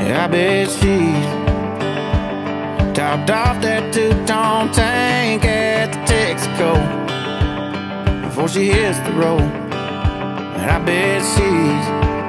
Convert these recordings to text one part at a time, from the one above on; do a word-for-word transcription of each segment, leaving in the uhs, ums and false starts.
Yeah, I bet she's topped off that two-tone tank at the Texaco before she hits the road. And I bet she's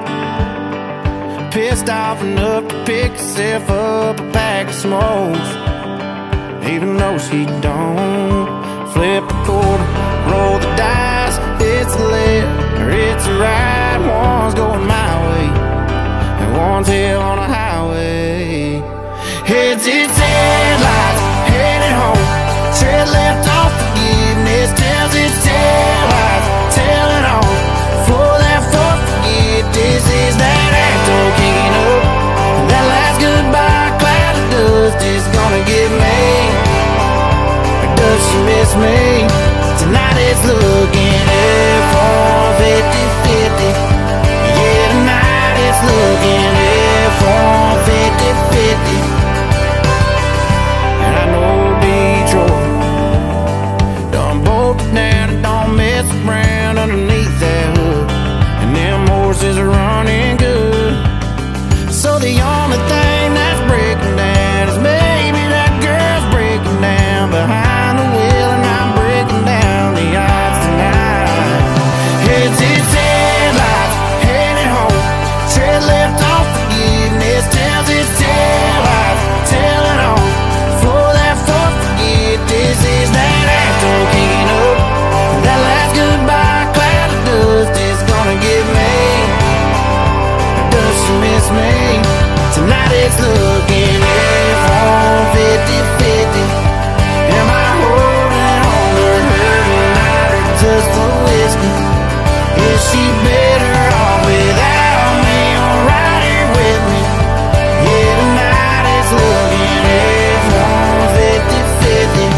pissed off enough to pick herself up a pack of smokes, even though she don't. Flip a quarter, roll the dice, it's a left or it's a right. One's going my way and one's hell on a highway. Heads its headlights, headed home. Tread left off forgiveness, tells its taillights, tailing on. For that fourth forget, this is that actor kicking up. That last goodbye cloud of dust is gonna get me. Or does she miss me? Tonight it's looking F one fifty fifty. Yeah, tonight it's looking F one fifty fifty. And I know Detroit done bolted down and don't mess around underneath that hood. And them horses are running good. So the only thing that's breaking down is maybe that girl's breaking down behind the wheel, and I'm breaking down the odds tonight. Heads its headlights, headed home. Tread left off forgiveness, tells its taillights, tailing on. For that fourth forget, this is that actor kicking up. That last goodbye cloud of dust is gonna get me. Or does she miss me? Tonight it's looking F one fifty fifty. Am I holding on to her tonight, or just the whiskey? Is she better off without me or right here with me? Yeah, tonight it's looking F one fifty fifty.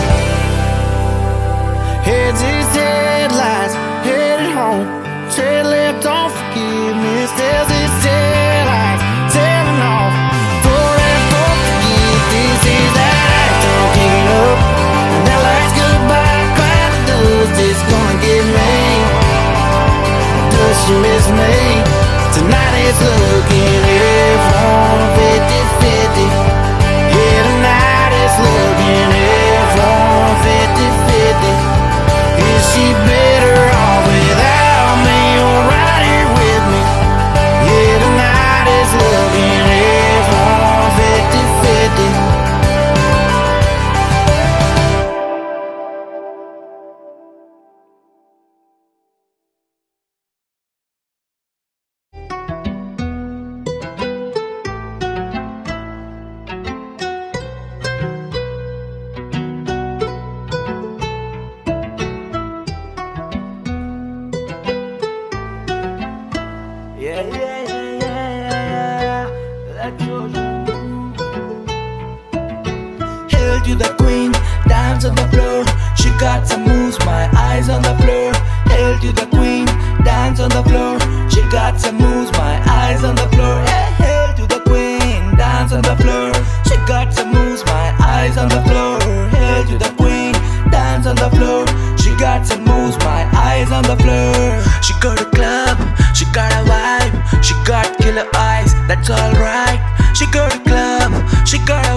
Heads its headlights, headed home. Tread left on forgiveness, tells its taillights, tailing off. For that fourth forget, this is that actor kicking up. And that last goodbye cloud of dust is gonna get me. Does she miss me? Tonight it's looking F one fifty fifty. Yeah, tonight it's looking F one fifty fifty. Is she better off without me or right here with me? Yeah, tonight it's looking F one fifty fifty. Yeah, yeah, yeah, yeah, yeah. Let's go. Hail to the queen, dance on the floor. She got some moves, my eyes on the floor. Hail to the queen, dance on the floor. She got some moves, my eyes on the floor. Hey, hail to the queen, dance on the floor. She got some moves, my eyes on the floor. Hail to the queen, dance on the floor. She got some moves, my eyes on the floor. She got a club, she got a vibe, she got killer eyes, that's alright. She got a club, she got